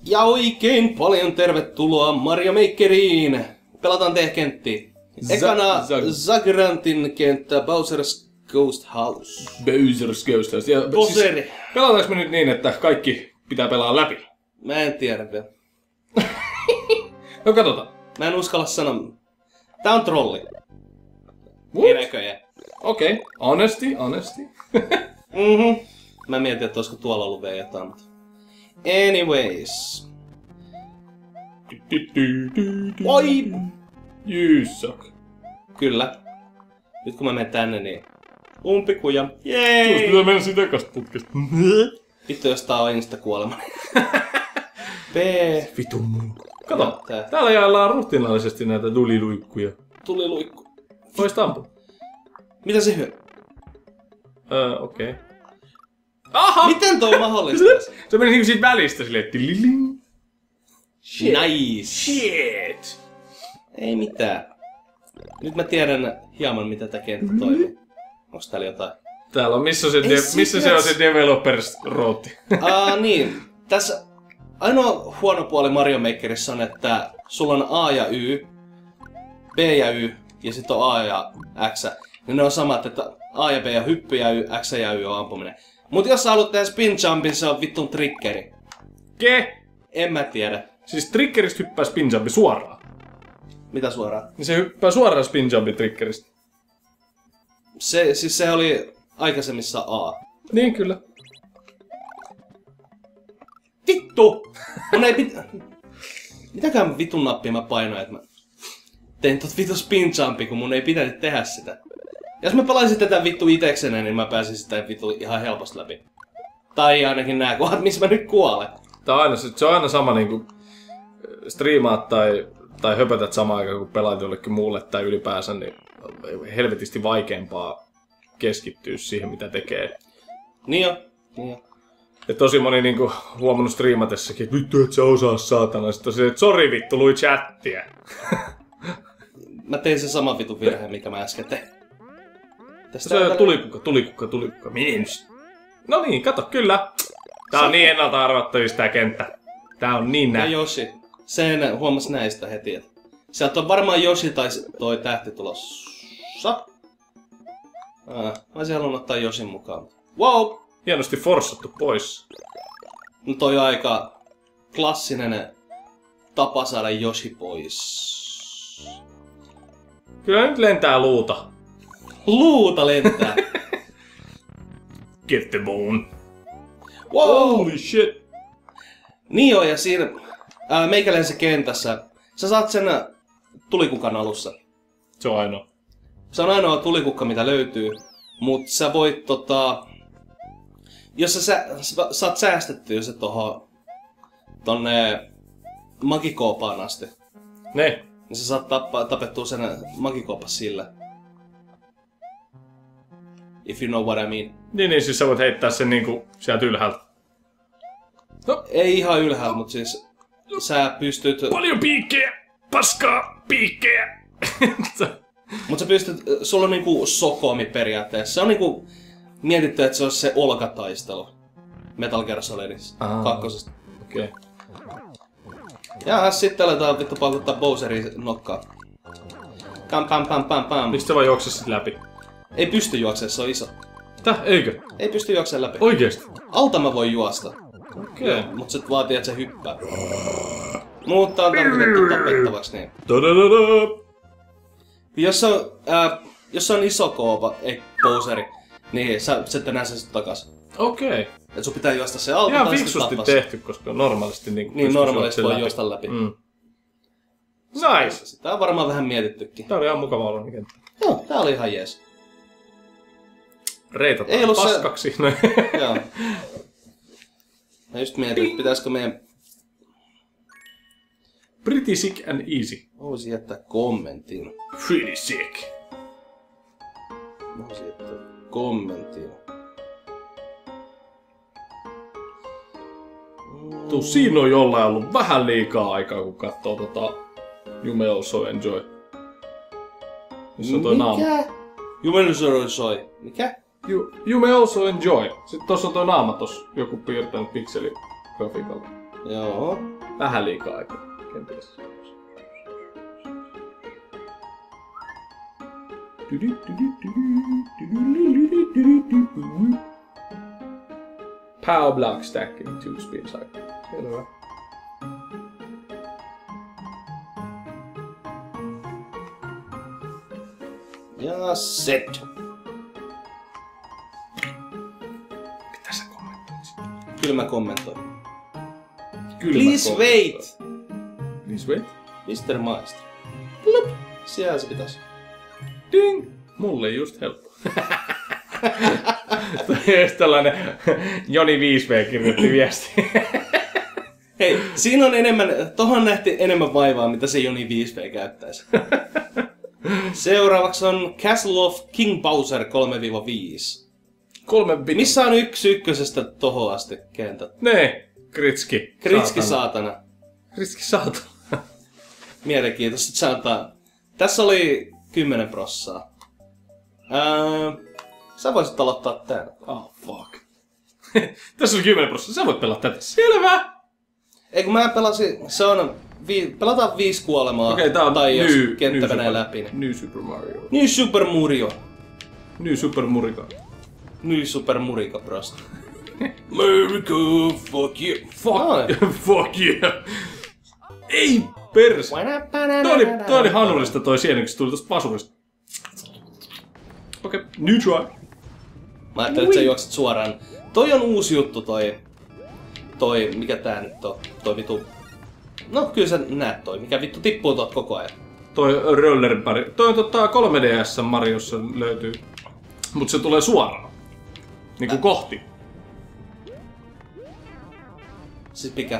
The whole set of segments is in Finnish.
Ja oikein paljon tervetuloa Mario Makeriin! Pelataan kenttiä. Ekana Zagrantin kenttä, Bowser's Ghost House. Bowser's Ghost House. Ja Bowseri. Pelataanko me nyt niin, että kaikki pitää pelaa läpi? Mä en tiedä vielä. No katsotaan. Mä en uskalla sanoa. Tää on trolli. What? Ei näköjään. Okei. Honesty. Mä mietin, että olisiko tuolla ollut vielä jotain, mutta... Anyways. Oi! You suck. Kyllä. Nyt kun mä menen tänne, niin... Umpikuja. Tuossa Jee! pitää mennä sitä ekasta putkesta. Vittu, jos tää on insta-kuolema. P... Vitun muu. Kato, Tää. täällä jaellaan ruhtinaallisesti näitä tuliluikkuja. Tuli luikku. Voisi ampua. Mitä se hyö? Okei. Aha! Miten toi on mahdollista? Se meni niinku siitä välistä silleen, tililing. Nice. Shit! Ei mitään. Nyt mä tiedän hieman, mitä tää kenttä toimii. Onks täällä jotain? Täällä on, missä se secrets. on se developers routti? Niin. Tässä ainoa huono puoli Mario Makerissa on, että sulla on A ja Y, B ja Y, ja sitten on A ja X. Niin ne on samat, että A ja B ja hyppy ja Y, X ja Y on ampuminen. Mut jos sä haluat tehdä spin jumpin, se on vittun triggeri. Ke? En mä tiedä. Siis triggeristä hyppää spin jumpi suoraan. Mitä suoraan? Niin se hyppää suoraan spin jumpi triggeristä. Se oli aikaisemmissa A. Niin kyllä. Vittu! Mun ei Mitäkään vitun nappia mä painoin, että mä tein tot vittu spin jumpi, kun mun ei pitänyt tehdä sitä. Jos mä pelaisin tätä vittu itekseni, niin mä pääsin sitä vittu ihan helposti läpi. Tai ainakin nää kohdat, missä mä nyt kuolen. Se on aina sama niinku striimaat tai höpötät samaan aikaan, kun pelaat jollekin muulle tai ylipäänsä, niin helvetisti vaikeampaa keskittyä siihen, mitä tekee. Niin jo. Ja tosi moni niinku huomannut striimatessakin, että vittu et sä osaa saatana. Sitten tosiaan, että sori vittu, lui chattia. Mä tein sen saman vitun virheen, mikä mä äsken tein. Se on tulikukka. Minus. No niin, kato, kyllä. Tää on niin ennalta arvattavissa tää kenttä. Tää on niin Ja Yoshi. Sen huomas näistä heti, että sieltä on varmaan Yoshi tai toi tähti tulossa. Mä olisin halunnut ottaa Yoshin mukaan. Wow! Hienosti forssattu pois. No toi on aika klassinen tapa saada Yoshi pois. Kyllä nyt lentää luuta. Luuta lentää! Get the bone. Wow! Holy shit. Niin joo, ja siinä meikäläisessä kentässä sä saat sen tulikukan alussa. Se on ainoa. Se on ainoa tulikukka, mitä löytyy. Mut sä voit jos sä saat säästettyä se tonne magikoopaan asti. Ne. Niin sä saat tapettua sen magikoopas sillä. If you know what I mean. Niin, siis sä voit heittää sen niinku sieltä ylhäältä. No. Ei ihan ylhäältä, mut siis sä pystyt... Paljon piikkejä! Paskaa piikkejä! Mut sä pystyt... Sulla on niinku sokomi periaatteessa. Se on niinku mietitty, että se olisi se olkataistelu. Metal Gear Solidissa. Kakkosesta. Okei. Ja sitten aletaan vittu paukuttaa Bowserin nokkaa. Pam. Mistä se vaan juokse sit läpi? Ei pysty juoksemaan, se on iso. Täh, eikö? Ei pysty juoksemaan läpi. Oikeesti? Alta mä voin juosta. Okei. Mut se vaatii, että se hyppää. Mutta on tarkoitettu tapettavaksi niin. Tadadada! Jos on iso koova, ei Bowseri, niin sä et enää sen sit takas. Okei. Et sun pitää juosta se alta Ihan tai sitten fiksusti tappaa se. tehty, koska normaalisti Niin normaalisti voi juosta läpi. Nice! Sitä on varmaan vähän mietittykin. Tää oli ihan mukava oloinen kenttä. Joo, tää oli ihan jees. Reitataan Ei ollut paskaksi. Joo. Mä just mietin, että pitäisikö meidän... Pretty sick and easy. Mä voisin jättää kommentin. Pretty sick. Mä voisin jättää kommentin. Siinä on jollain ollut vähän liikaa aikaa, kun katsoo You May Also Enjoy. Missä on toi naama? Mikä? You May Also Enjoy. Mikä? You May Also Enjoy. Sitten tossa on toi naama tossa. Joku piirtänyt pikseligrafiikalla. Joo. Vähän liikaa aikaa. Kenties. Power block stacking 2 spin cycle. Selvä. Ja set. Mitä sä kommentoit? Kyllä mä kommentoin. Kyllä Please mä wait! Please wait? Mr. Maestro. Plup. Siellä se pitäisi. Ding! Mulle just helppo. Toi just tällainen Joni 5V kirjoitti viesti. Hei, siinä on enemmän, tohon nähti enemmän vaivaa, mitä se Joni 5V käyttäisi. Seuraavaksi on Castle of King Bowser 3-5. 3 bit. Missä on 1/1 tohon asti kentät? Nee, Kritski. Kritski saatana. Kritski saatana. Mielenkiintoista saatana. Tässä oli 10%. Sä voisit aloittaa tän. Oh fuck. Tässä oli 10%. Sä voit pelata tätä. Selvä! Ei kun mä pelasin, se on, pelataan 5 kuolemaa, Okei, tää on tai jos New kenttä menee Super- läpi. Niin. New Super Mario. New Super Mario. New Super Murika. New Super Murika Bros. America, fuck you. Fuck yeah. Ei pers. Toi oli hanurista toi sieni, kun se tuli tosta pasurista. Okei, new try. Mä ajattelin, että sä juokset suoraan. Toi on uusi juttu toi, mikä tää nyt on? Toi vitu... No kyllä sä näet toi, mikä vittu tippuu tuot koko ajan. Toi rollerpari. Toi on 3DS Mariossa löytyy. Mut se tulee suoraan. Niinku kohti. Siis mikä?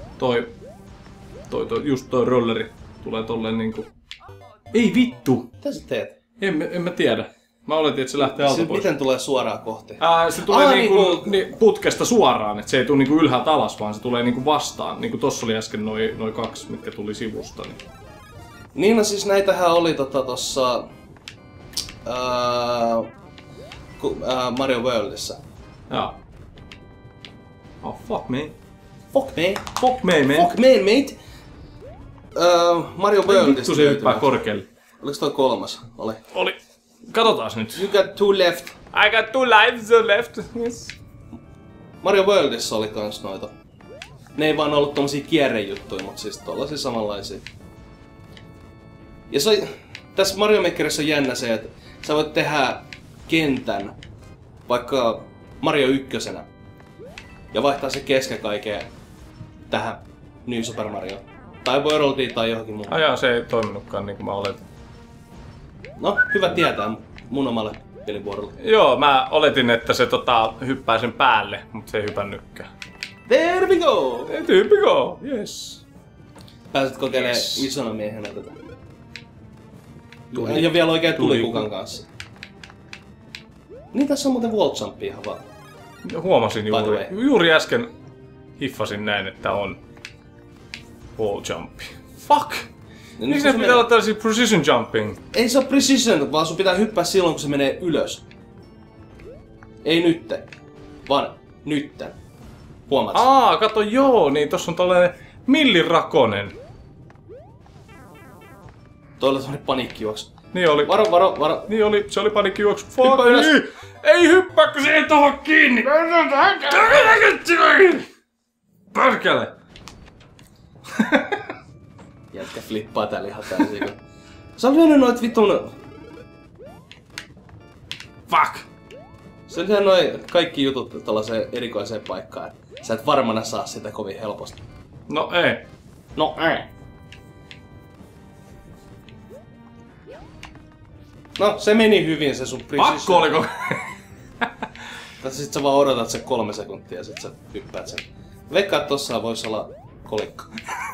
Just toi rolleri tulee tolleen niinku... Ei vittu! Mitä sä teet? En mä tiedä. Mä oletin, että se lähtee alta Siis pois. miten tulee suoraan kohti? Se tulee putkesta suoraan, että se ei tule niinku ylhäältä alas, vaan se tulee niinku vastaan. Niinku tossa oli äsken noi 2, mitkä tuli sivusta. Niin no siis näitähän oli tossa... Mario Worldissa. Jaa. Oh fuck me. Fuck me. Fuck me, man. Fuck me, mate. Mario Worldista Vittu se hyppää korkealle. Oliko toi 3? Oli. Oli. Katsotaas nyt. You got 2 left. I got 2 lives left. Yes. Mario Worldissa oli kans noita. Ne ei vaan ollut tommosia kierrejuttuja, mut siis tollasia samanlaisia. Ja tässä Mario Makerissa on jännä se, että sä voit tehdä kentän vaikka Mario 1 ja vaihtaa se kesken kaikkea tähän New Super Mario. Tai Worldiin tai johonkin muuhun. Ajaa, se ei toiminutkaan niin kuin mä oletin. No, hyvä tietää mun omalle pelivuorolle. Joo, mä oletin, että se hyppää sen päälle, mutta se ei hypännytkään. There we go! There we go, yes. Pääset kokeilemaan isona miehenä tätä. Ja vielä oikein tulikukan kanssa. Niin tässä on muuten wall jumpia ihan vaan. Huomasin juuri äsken hiffasin näin, että on wall jumpi. Fuck! Miksi ne pitää olla tällaisia precision jumping? Ei se ole precision, vaan sun pitää hyppää silloin kun se menee ylös. Ei nytte, vaan nytten. Huomaat? Kato joo, niin tossa on tällainen millirakonen. Toi oli semmonen paniikkijuoksu. Niin oli. Varo. Niin oli, se oli paniikkijuoksu. Fuck Hyppää ylös. niin. Ei hyppää, kun se ei tohon kiinni! Pörkele! Jätkä flippaa täällä ihan täysin. Sä on lyönyt noit vitun... Fuck! Se on lyönyt noin kaikki jutut tällaiseen erikoiseen paikkaan. Sä et varmana saa sitä kovin helposti. No ei. No ei. No, se meni hyvin se sun precision. Pakko oliko? Tässä sit sä vaan odotat sen 3 sekuntia ja sit sä hyppäät sen. Veikkaa, että tossa vois olla kolikko.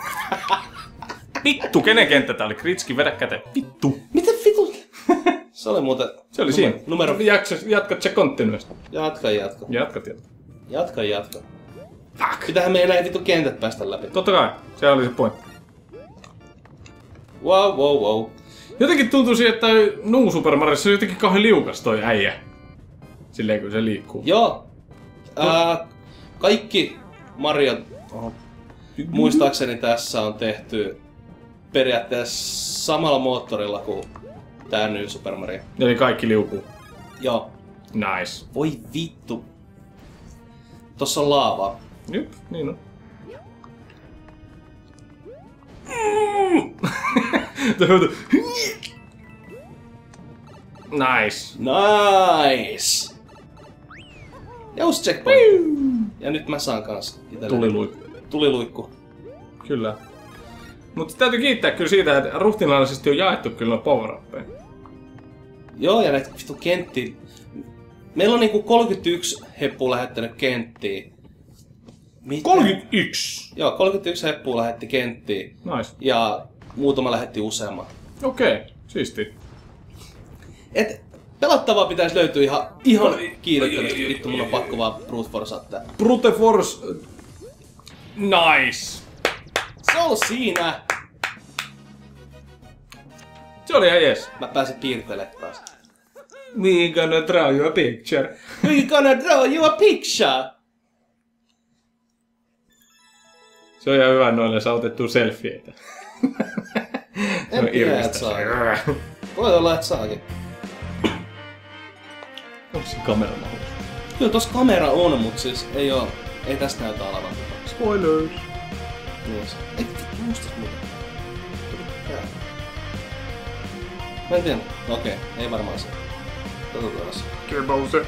Vittu, kenen kenttä tää oli? Kritski, vedä käteen. Vittu. Mitä vitu? Se oli muuten... Se oli siinä. Numero... Jatkat se continuesta. Jatka. Jatka. Fuck. Pitäähän meidän näin vittu kentät päästä läpi. Totta kai. Se oli se pointti. Wow. Jotenkin tuntuu siihen, että New Super Mariossa on jotenkin kauhean liukas toi äijä. Silleen kun se liikkuu. Joo. Kaikki Mario... Muistaakseni tässä on tehty periaatteessa samalla moottorilla kuin tää New Super Mario. Eli kaikki liukuu. Joo. Nice. Voi vittu. Tossa on laavaa. Jep, niin on. Nice. Nice! Ja uusi checkpoint. Ja nyt mä saan kans itselleen. Tuliluikku. Kyllä. Mutta täytyy kiittää kyllä siitä, että ruhtinaallisesti on jaettu kyllä nuo power-uppeja. Joo, ja näitä vittu kenttiä. Meillä on niinku 31 heppua lähettänyt kenttiin. Mitä? 31! Joo, 31 heppua lähetti kenttiin. Nice. Ja muutama lähetti useamman. Okei, siisti. Et pelattavaa pitäisi löytyä ihan kiireettömästi. Vittu, mun on pakko vaan brute forcea tää. Brute force... Nice! Se on siinä! Se oli ihan jes. Mä pääsin piirtelemään taas. We gonna draw you a picture. We gonna draw you a picture! Se on ihan hyvä noille saatettua selfieitä. En tiedä, et saa. Voi olla, et saakin. Onko se kamera mahdollista? Kyllä tossa kamera on, mut siis ei tästä näytä alavan. Spoilers! Niin se. Ei muistas muuta. Mä en tiedä. Okei, ei varmaan se. Katsotaan se. Kebause.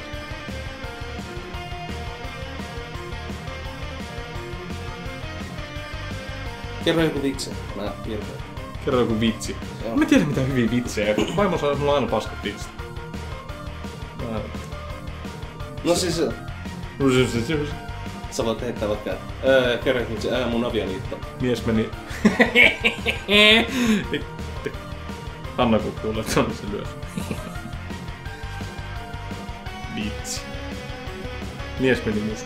Kerro joku vitsi. Mä piirtelen. Kerro joku vitsi. Joo. Mä tiedän mitä hyviä vitsejä. Vaimo sanoo, että mulla on aina paskat vitsit. No siis... Sä voit heittää vaikka... Kerro joku vitsi. Mun avioliitto. Mies meni... Hanna kun kuulee, että on se lyö. Vitsi. Mies meni musta.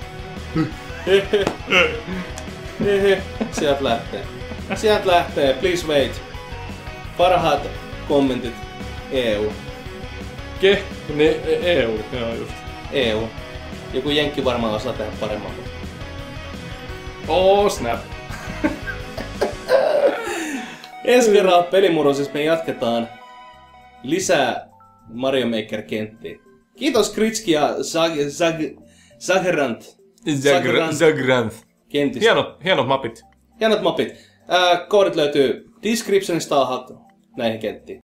Sieltä lähtee. Sieltä lähtee. Please wait. Parhaat kommentit. EU. EU. Joo, just. EU. Joku jenkki varmaan osaa tehdä paremmin. Oh, snap. Ensi kerralla Pelimurrosissa me jatketaan lisää Mario Maker-kenttiä. Kiitos Kritski ja Zagrant. Kentistä. Hienot mapit. Hienot mapit. Koodit löytyy descriptionista alhaalta näihin kenttiin.